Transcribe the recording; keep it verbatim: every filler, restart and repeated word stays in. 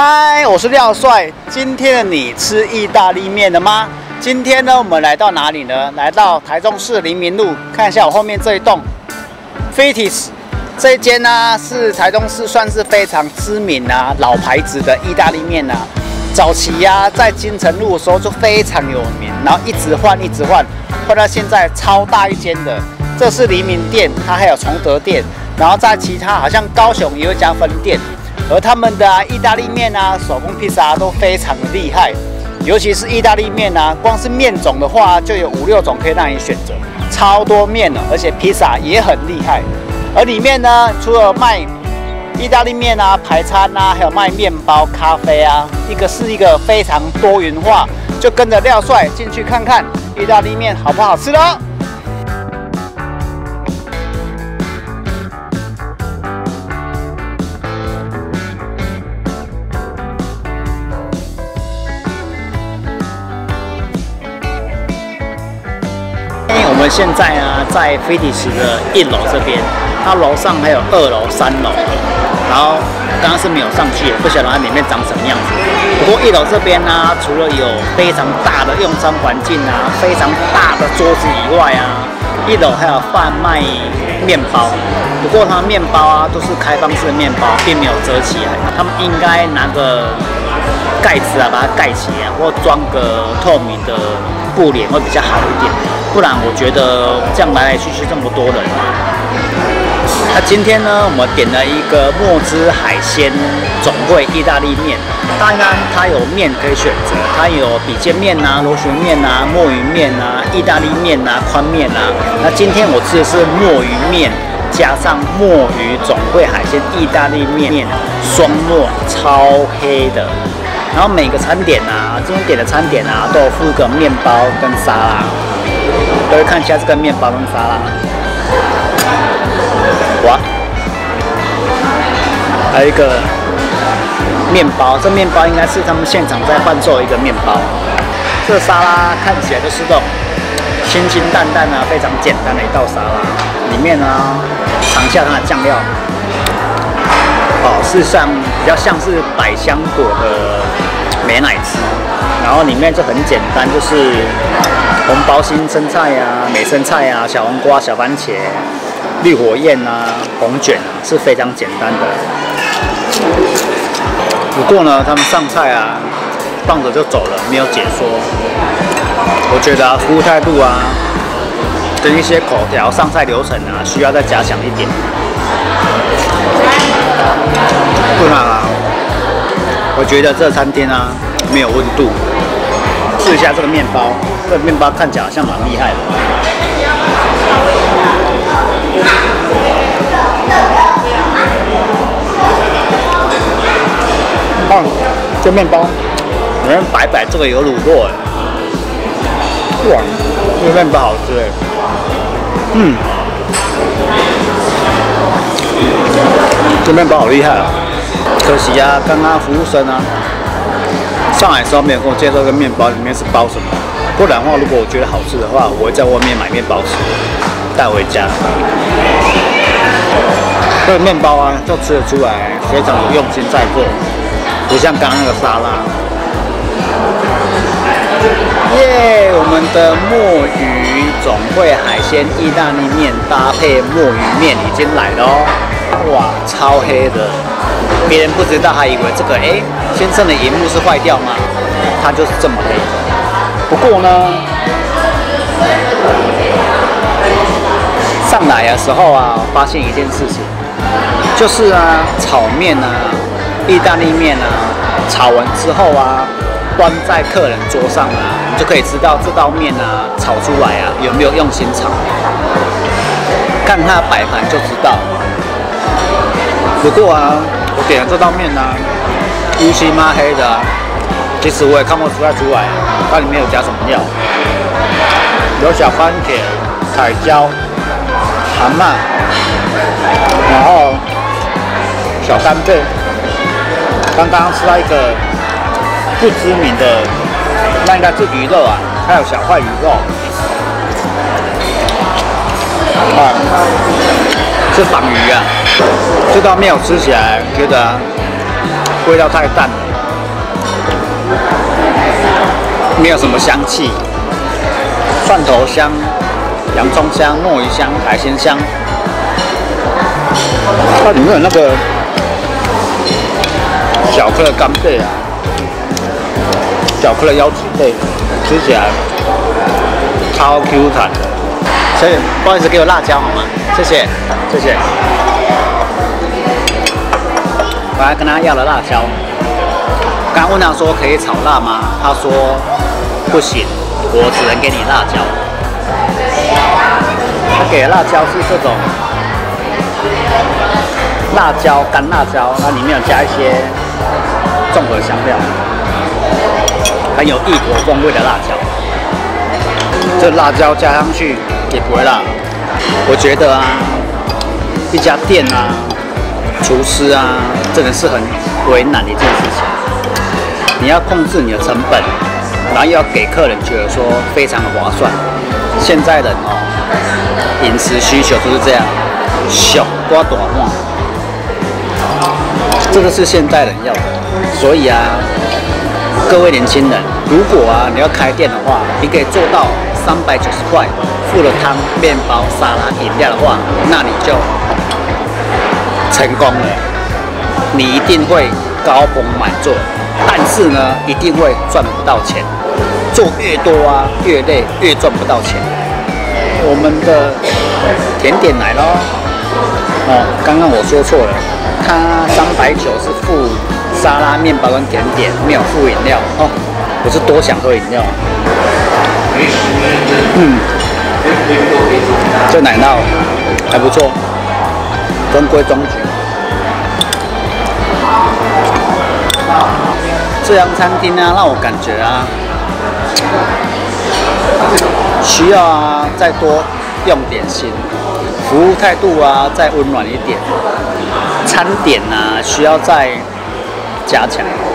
嗨，我是廖帅。今天的你吃意大利面了吗？今天呢，我们来到哪里呢？来到台中市黎明路，看一下我后面这一栋 Fittis 这一间呢，是台中市算是非常知名啊老牌子的意大利面啊。早期呀、啊，在金城路的时候就非常有名，然后一直换一直换，换到现在超大一间的。这是黎明店，它还有崇德店，然后在其他好像高雄也有一家分店。而他们的、啊、意大利面啊、手工披萨、啊、都非常的厉害，尤其是意大利面啊，光是面种的话就有五六种可以让你选择，超多面了，而且披萨也很厉害。而里面呢，除了卖意大利面啊、排餐啊，还有卖面包、咖啡啊，一个是一个非常多元化，就跟着廖帅进去看看意大利面好不好吃咯。我们现在啊，在Fittis的一楼这边，它楼上还有二楼、三楼，然后刚刚是没有上去，不晓得它里面长什么样子。不过一楼这边呢、啊，除了有非常大的用餐环境啊，非常大的桌子以外啊，一楼还有贩卖面包。不过它面包啊都是开放式的面包，并没有折起来，他们应该拿个盖子啊把它盖起来，或装个透明的布帘会比较好一点。不然我觉得这样来来去去这么多人，那今天呢，我们点了一个墨汁海鲜总会意大利面。当然，它有面可以选择，它有比肩面啊、螺旋面啊、墨鱼面啊、意大利面啊、宽面啊。那今天我吃的是墨鱼面，加上墨鱼总会海鲜意大利面，双墨超黑的。然后每个餐点啊，今天点的餐点啊，都有附一个面包跟沙拉。各位看一下这个面包跟沙拉，哇，还有一个面包，这面包应该是他们现场在贩售一个面包。这个沙拉看起来就是这种清清淡淡啊，非常简单的一道沙拉。里面呢，尝一下它的酱料，哦，事实上比较像是百香果的美乃滋，然后里面就很简单，就是红包心生菜啊、美生菜啊、小黄瓜、小番茄、绿火焰啊、红卷啊，是非常简单的。不过呢，他们上菜啊，放着就走了，没有解说。我觉得啊，服务态度啊，跟一些口条、上菜流程啊，需要再加强一点。不然啊，我觉得这餐厅啊没有温度。试一下这个面包，这个面包看起来好像蛮厉害的。看这面包，里面白白这个有乳酪哎，哇，这个面包好吃哎，嗯，这面包好厉害啊！可惜啊，刚刚服务生啊。上来的时候没有跟我介绍这个面包里面是包什么，不然的话，如果我觉得好吃的话，我会在外面买面包吃，带回家。这个面包啊，就吃得出来非常有用心在做，不像刚刚那个沙拉。耶，我们的墨鱼总会海鲜意大利面搭配墨鱼面已经来了哦，哇，超黑的。别人不知道，还以为这个哎、欸，先生的荧幕是坏掉吗？它就是这么黑。不过呢，上来的时候啊，发现一件事情，就是啊，炒面啊，意大利面啊，炒完之后啊，端在客人桌上啊，你就可以知道这道面啊，炒出来啊有没有用心炒。看它摆盘就知道。不过啊。我点的这道面呢、啊，乌漆嘛黑的、啊，其实我也看不出来出来，它里面有加什么料，有小番茄、彩椒、蛤蟆，然后小干贝。刚刚吃到一个不知名的，那应该是鱼肉啊，还有小块鱼肉，啊，是仿鱼啊。这道面我吃起来觉得味道太淡了， 没有什么香气，蒜头香、洋葱香、墨鱼香、海鲜香。它里面有那个小颗的干贝啊，小颗的腰子贝，吃起来超 Q 弹的。所以不好意思，给我辣椒好吗？谢谢，谢谢。我还跟他要了辣椒，刚问他说可以炒辣吗？他说不行，我只能给你辣椒。他给的辣椒是这种辣椒干辣椒，它里面有加一些综合香料，很有异国风味的辣椒。这辣椒加上去也不会辣。我觉得啊，一家店啊，厨师啊，真的是很为难的一件事情。你要控制你的成本，然后又要给客人觉得说非常的划算。现在人哦，饮食需求就是这样，小瓜短话，这个是现代人要的。所以啊，各位年轻人，如果啊你要开店的话，你可以做到三百九十块，附了汤、面包、沙拉、饮料的话，那你就成功了。你一定会高朋满座，但是呢，一定会赚不到钱。做越多啊，越累，越赚不到钱。我们的甜点来咯。哦，刚刚我说错了，它三百九是附沙拉、面包跟甜点，没有附饮料哦。我是多想喝饮料。嗯，这奶酪还不错，中规中矩。这家餐厅呢，让我感觉啊，需要啊再多用点心，服务态度啊再温暖一点，餐点啊需要再加强。